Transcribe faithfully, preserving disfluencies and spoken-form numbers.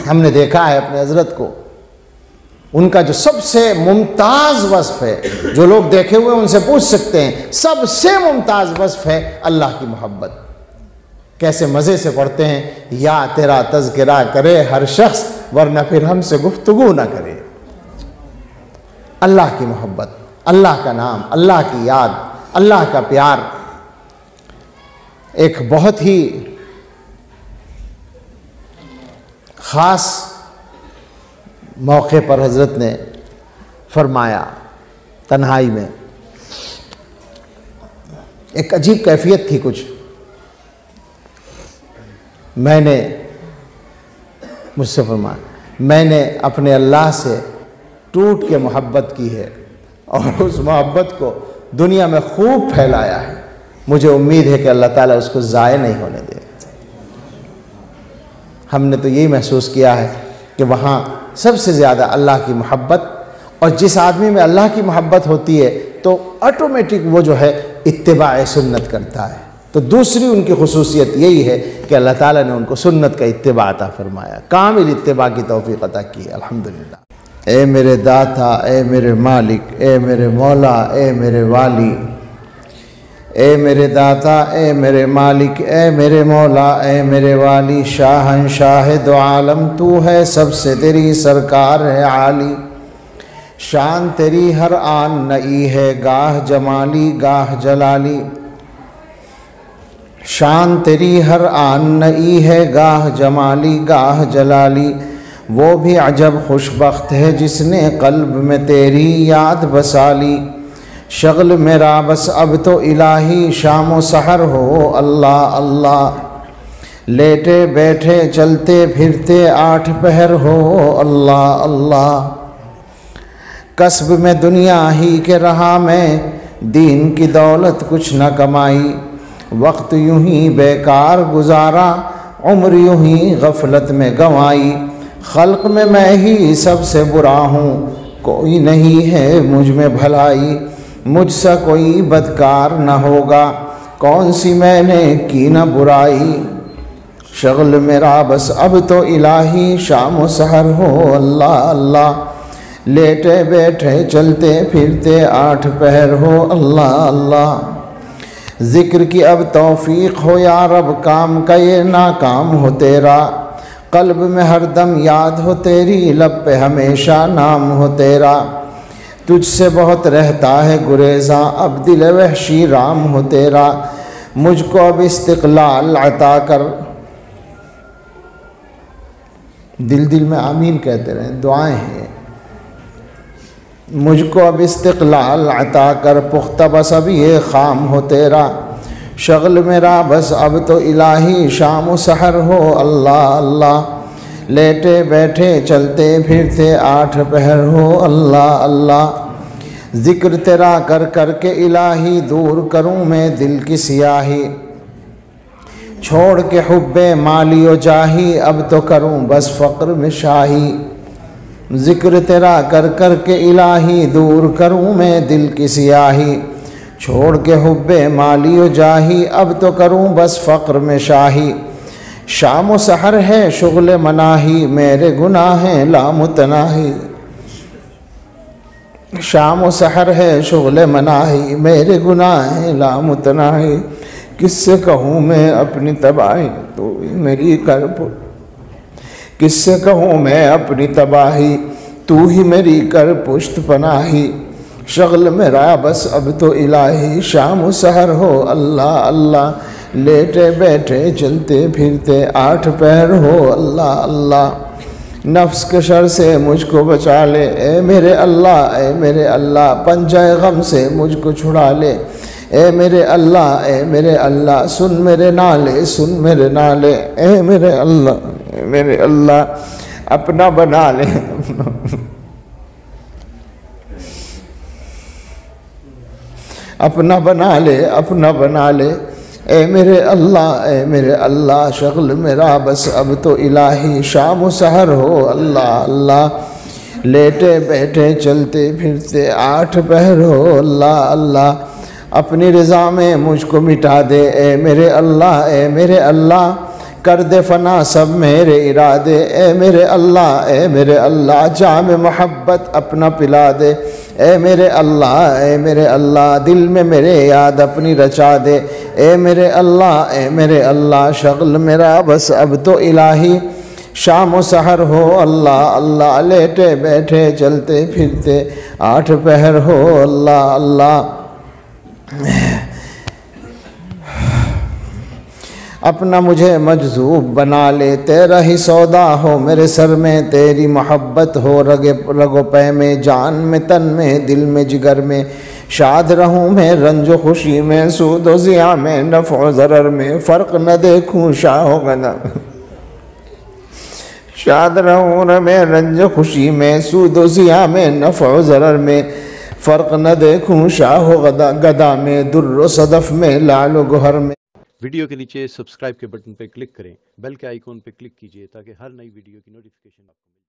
हमने देखा है अपने हजरत को, उनका जो सबसे मुमताज़ वस्फ है, जो लोग देखे हुए उनसे पूछ सकते हैं, सबसे मुमताज़ वस्फ है अल्लाह की मोहब्बत। कैसे मज़े से पढ़ते हैं, या तेरा तज़किरा करे हर शख्स वरना फिर हमसे गुफ्तगू ना करे। अल्लाह की मोहब्बत, अल्लाह का नाम, अल्लाह की याद, अल्लाह का प्यार। एक बहुत ही ख़ास मौके पर हज़रत ने फरमाया, तन्हाई में एक अजीब कैफियत थी कुछ। मैंने मुझसे फरमाया, मैंने अपने अल्लाह से टूट के मोहब्बत की है और उस मोहब्बत को दुनिया में खूब फैलाया है। मुझे उम्मीद है कि अल्लाह ताला उसको ज़ाय नहीं होने दे। हमने तो यही महसूस किया है कि वहाँ सबसे ज़्यादा अल्लाह की मोहब्बत, और जिस आदमी में अल्लाह की मोहब्बत होती है तो ऑटोमेटिक वो जो है इत्तिबा सुन्नत करता है। तो दूसरी उनकी खुसूसियत यही है कि अल्लाह ताला ने उनको सुन्नत का इत्तिबा अता फरमाया, कामिल इत्तिबा की तौफीक अता की, अल्हम्दुलिल्लाह। ए मेरे दाता, ए मेरे मालिक, ए मेरे मौला, ए मेरे वाली, ए मेरे दाता, ए मेरे मालिक, ए मेरे मौला, ए मेरे वाली, शाहंशाह दो आलम तू है, सबसे तेरी सरकार है आली। शान तेरी हर आन नई है, गाह जमाली गाह जलाली। शान तेरी हर आन नई है, गाह जमाली गाह जलाली। वो भी अजब खुशबख्त है जिसने कल्ब में तेरी याद बसा ली। शगल मेरा बस अब तो इलाही शाम सहर हो अल्लाह अल्लाह। लेटे बैठे चलते फिरते आठ पहर हो अल्लाह अल्लाह। कस्ब में दुनिया ही के रहा मैं, दीन की दौलत कुछ न कमाई। वक्त यूं ही बेकार गुजारा, उम्र यूं ही गफलत में गंवाई। खल्क में मैं ही सबसे बुरा हूँ, कोई नहीं है मुझ में भलाई। मुझसे कोई बदकार न होगा, कौन सी मैंने की न बुराई। शगल मेरा बस अब तो इलाही शाम सहर हो अल्लाह अल्लाह। लेटे बैठे चलते फिरते आठ पहर हो अल्लाह अल्लाह। ज़िक्र की अब तौफीक हो या रब, काम का ये नाकाम हो तेरा। कल्ब में हरदम याद हो तेरी, लब पे हमेशा नाम हो तेरा। तुझसे बहुत रहता है गुरेज़ा, अब दिल वहशी राम हो तेरा। मुझको अब इस्तिक़लाल अता कर, दिल दिल में आमीन कहते रहें, दुआएं हैं। मुझको अब इस्तिक़लाल अता कर, पुख्ता बस अब ये खाम हो तेरा। शगल मेरा बस अब तो इलाही शाम सहर हो अल्लाह अल्लाह। लेटे बैठे चलते फिरते आठ पहर हो अल्लाह अल्लाह। ज़िक्र तेरा कर कर के इलाही, दूर करूँ मैं दिल की सियाही। छोड़ के हुब्बे माली व जाही, अब तो करूँ बस फ़क्र में शाही। ज़िक्र तेरा कर कर के इलाही, दूर करूँ मैं दिल की सियाही। छोड़ के हुब्बे माली व जाही, अब तो करूँ बस फ़क्र में शाही। शाम व सहर है शुग़ल मनाही, मेरे गुनाह हैं लामुतनाही। शाम व सहर है शुग़ल मनाही, मेरे गुनाह हैं लामुतनाही। किससे कहूँ मैं अपनी तबाही, तो मेरी कर किससे कहूँ मैं अपनी तबाही, तू ही मेरी कर पुश्त पनाही। शगल मेरा बस अब तो इलाही, शाम सहर हो अल्लाह अल्लाह। लेटे बैठे चलते फिरते आठ पैर हो अल्लाह अल्लाह। नफ्स के शर से मुझको बचा ले ए मेरे अल्लाह, ए मेरे अल्लाह। पंजाए गम से मुझको छुड़ा ले ए मेरे अल्लाह, ए मेरे अल्लाह। सुन मेरे नाले, सुन मेरे नाले, ए मेरे अल्लाह, ए मेरे अल्लाह। अपना बना ले अपना बना ले, अपना बना ले ए मेरे अल्लाह, ए मेरे अल्लाह। शगल मेरा बस अब तो इलाही, शाम सहर हो अल्लाह अल्लाह। लेटे बैठे चलते फिरते आठ पहर हो अल्लाह अल्लाह। अपनी रज़ा में मुझको मिटा दे ए मेरे अल्लाह, ए मेरे अल्लाह। कर दे फना सब मेरे इरादे। ए मेरे अल्लाह ए मेरे अल्लाह जाम मोहब्बत अपना पिला दे। ए मेरे अल्लाह ए मेरे अल्लाह दिल में मेरे याद अपनी रचा दे। ए मेरे अल्लाह ए मेरे अल्लाह शगल मेरा बस अब तो इलाही शाम सहर हो अल्लाह अल्लाह लेटे बैठे चलते फिरते आठ पहर हो अल्लाह अल्लाह। अपना मुझे मजजूब बना ले तेरा ही सौदा हो मेरे सर में तेरी मोहब्बत हो रगे रगो पै में जान में तन में दिल में जिगर में। शाद रहूँ मैं रंजो खुशी में सूदो ज़िया में नफ़ो ज़रर में फ़र्क न देखूँ शाहो गना। शाद रहूँ न मैं रंजो खुशी में सूदो ज़िया में नफ़ो ज़रर में फ़र्क न देखूँ शाहो गदा गदा में दुर्र सदफ़ में लालो गोहर में। वीडियो के नीचे सब्सक्राइब के बटन पर क्लिक करें, बेल के आइकॉन पर क्लिक कीजिए ताकि हर नई वीडियो की नोटिफिकेशन आपको